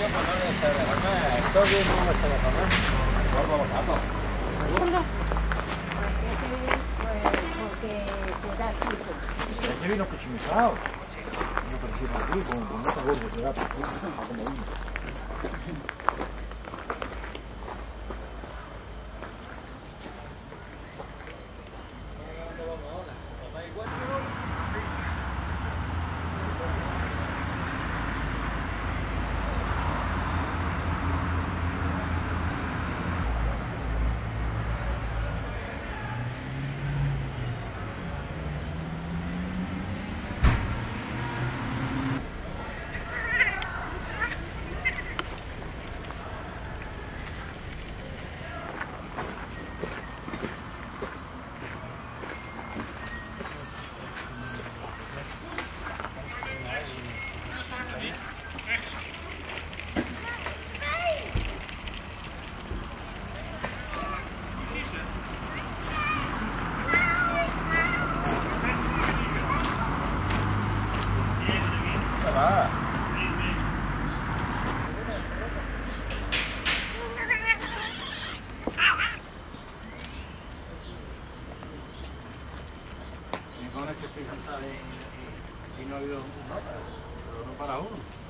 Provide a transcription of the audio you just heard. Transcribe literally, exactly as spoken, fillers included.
Porque se da tipo. Este vino cuchimizado. No parecía aquí, con, con ese gordo que da, como uno. Que estoy cansado y, y, y no ha habido nota, pero no para uno.